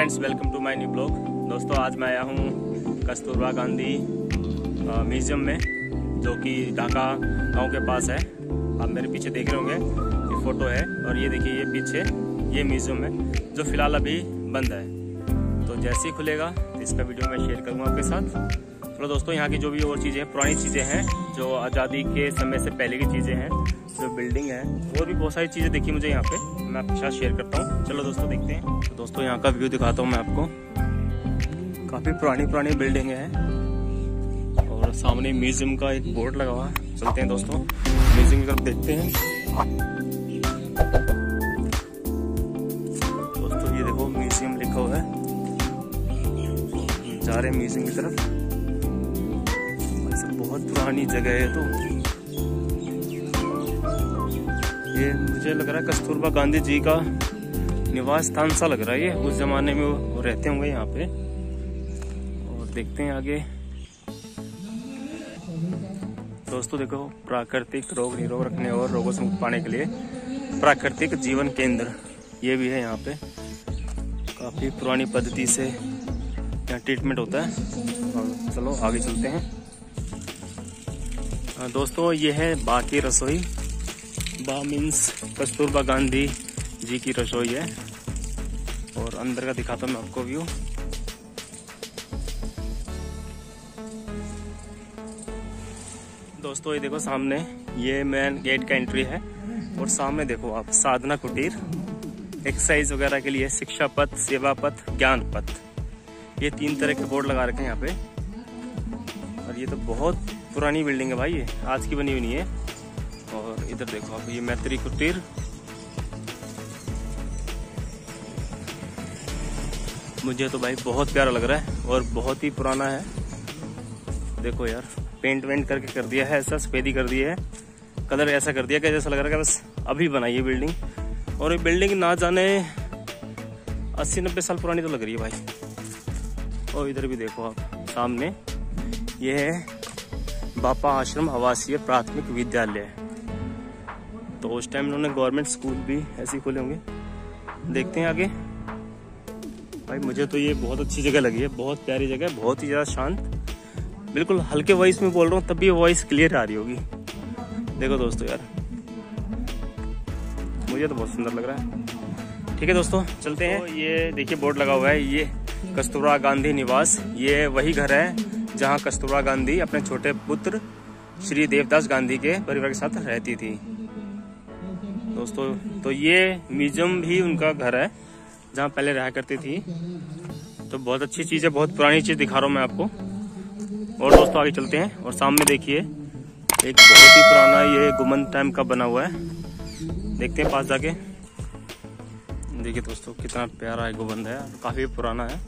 Friends, welcome to my new blog. दोस्तों, आज मैं आया हूँ कस्तूरबा गांधी म्यूज़ियम में, जो कि ढाका गांव के पास है। आप मेरे पीछे देख रहे होंगे, ये फ़ोटो है। और ये देखिए, ये पीछे ये म्यूज़ियम है जो फ़िलहाल अभी बंद है। तो जैसे ही खुलेगा तो इसका वीडियो मैं शेयर करूँगा आपके साथ। चलो दोस्तों, यहाँ की जो भी और चीज़ें हैं, पुरानी चीज़ें हैं, जो आज़ादी के समय से पहले की चीज़ें हैं, जो बिल्डिंग है, और भी बहुत सारी चीज़ें देखी मुझे यहाँ पे, मैं आपके साथ शेयर करता हूँ। चलो दोस्तों, देखते हैं। तो दोस्तों, यहाँ का व्यू दिखाता हूँ मैं आपको। काफ़ी पुरानी बिल्डिंग है और सामने म्यूजियम का एक बोर्ड लगा हुआ है। चलते हैं दोस्तों, म्यूजियम की तरफ देखते हैं। दोस्तों, ये देखो, म्यूजियम लिखा हुआ है। जा रहे हैं म्यूजियम की तरफ। बहुत पुरानी जगह है। तो ये मुझे लग रहा है कस्तूरबा गांधी जी का निवास स्थान सा लग रहा है। ये उस जमाने में वो रहते होंगे यहाँ पे। और देखते हैं आगे। दोस्तों देखो, प्राकृतिक रोग निरोग रखने और रोगों से मुक्त पाने के लिए प्राकृतिक जीवन केंद्र ये भी है यहाँ पे। काफी पुरानी पद्धति से यहाँ ट्रीटमेंट होता है। और चलो आगे चलते हैं। दोस्तों, ये है बा की रसोई। बा मीन्स कस्तूरबा गांधी जी की रसोई है। और अंदर का दिखाता हूँ मैं आपको व्यू। दोस्तों, ये देखो सामने, ये मेन गेट का एंट्री है। और सामने देखो आप, साधना कुटीर, एक्सरसाइज वगैरह के लिए शिक्षा पथ, सेवा पथ, ज्ञान पथ, ये 3 तरह के बोर्ड लगा रखे हैं यहाँ पे। और ये तो बहुत पुरानी बिल्डिंग है भाई, ये आज की बनी हुई नहीं है। और इधर देखो आप, ये मैत्री कुटीर। मुझे तो भाई बहुत प्यारा लग रहा है और बहुत ही पुराना है। देखो यार, पेंट वेंट करके कर दिया है, ऐसा सफेदी कर दिया है, कलर ऐसा कर दिया कि जैसा लग रहा है बस अभी बनाई है बिल्डिंग। और ये बिल्डिंग ना जाने 80-90 साल पुरानी तो लग रही है भाई। और इधर भी देखो आप सामने, ये है बापा आश्रम आवासीय प्राथमिक विद्यालय। तो उस टाइम उन्होंने गवर्नमेंट स्कूल भी ऐसे खोले होंगे। देखते हैं आगे। भाई मुझे तो ये बहुत अच्छी जगह लगी है, बहुत प्यारी जगह, बहुत ही ज्यादा शांत। बिल्कुल हल्के वॉइस में बोल रहा हूँ, तब भी वॉइस क्लियर आ रही होगी। देखो दोस्तों यार, मुझे तो बहुत सुंदर लग रहा है। ठीक है दोस्तों, चलते हैं। तो ये देखिए बोर्ड लगा हुआ है, ये कस्तूरबा गांधी निवास। ये वही घर है जहाँ कस्तूरबा गांधी अपने छोटे पुत्र श्री देवदास गांधी के परिवार के साथ रहती थी। दोस्तों, तो ये म्यूजियम भी उनका घर है जहाँ पहले रहा करती थी। तो बहुत अच्छी चीज है, बहुत पुरानी चीज दिखा रहा हूँ मैं आपको। और दोस्तों, आगे चलते हैं। और सामने देखिए, एक बहुत ही पुराना ये गुम्बद टाइम का बना हुआ है। देखते हैं पास जाके। देखिए दोस्तों, कितना प्यारा है गुम्बद है, काफी पुराना है।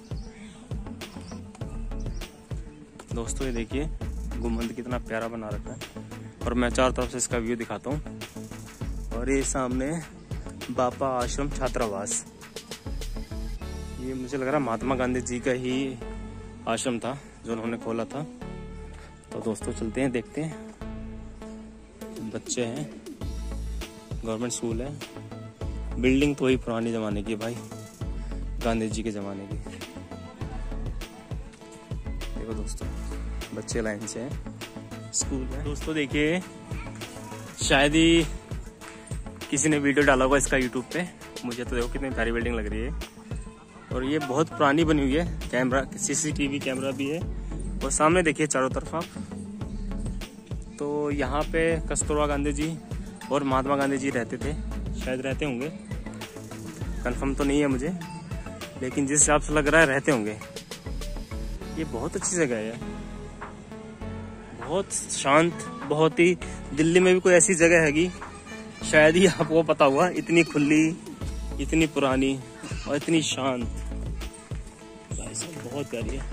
दोस्तों, ये देखिए गुम्बद कितना प्यारा बना रखा है। और मैं चारों तरफ से इसका व्यू दिखाता हूँ। और ये सामने बापा आश्रम छात्रावास, ये मुझे लग रहा है महात्मा गांधी जी का ही आश्रम था जो उन्होंने खोला था। तो दोस्तों, चलते हैं, देखते हैं। बच्चे हैं, गवर्नमेंट स्कूल है। बिल्डिंग तो वही पुरानी जमाने की भाई, गांधी जी के जमाने की। देखो दोस्तों, बच्चे लाइन से हैं, स्कूल है। दोस्तों देखिए, शायद ही किसी ने वीडियो डाला होगा इसका यूट्यूब पे। मुझे तो देखो कितनी प्यारी बिल्डिंग लग रही है। और ये बहुत पुरानी बनी हुई है। कैमरा, सीसीटीवी कैमरा भी है। और सामने देखिए चारों तरफ आप। तो यहाँ पे कस्तूरबा गांधी जी और महात्मा गांधी जी रहते थे, शायद रहते होंगे, कंफर्म तो नहीं है मुझे, लेकिन जिस हिसाब से लग रहा है रहते होंगे। ये बहुत अच्छी जगह है, बहुत शांत, बहुत ही। दिल्ली में भी कोई ऐसी जगह हैगी शायद ही आपको पता हुआ, इतनी खुली, इतनी पुरानी और इतनी शांत। भाई साहब, बहुत प्यारी है।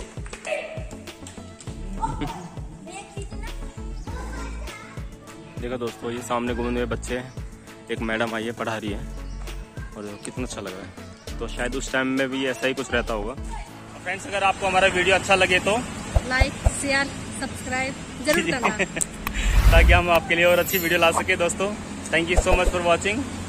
देखो दोस्तों, ये सामने घूमने में बच्चे हैं, एक मैडम आई है, पढ़ा रही है। और कितना अच्छा लग रहा है। तो शायद उस टाइम में भी ऐसा ही कुछ रहता होगा। फ्रेंड्स, अगर आपको हमारा वीडियो अच्छा लगे तो लाइक, शेयर, सब्सक्राइब जरूर करना ताकि हम आपके लिए और अच्छी वीडियो ला सके। दोस्तों, thank you so much for watching.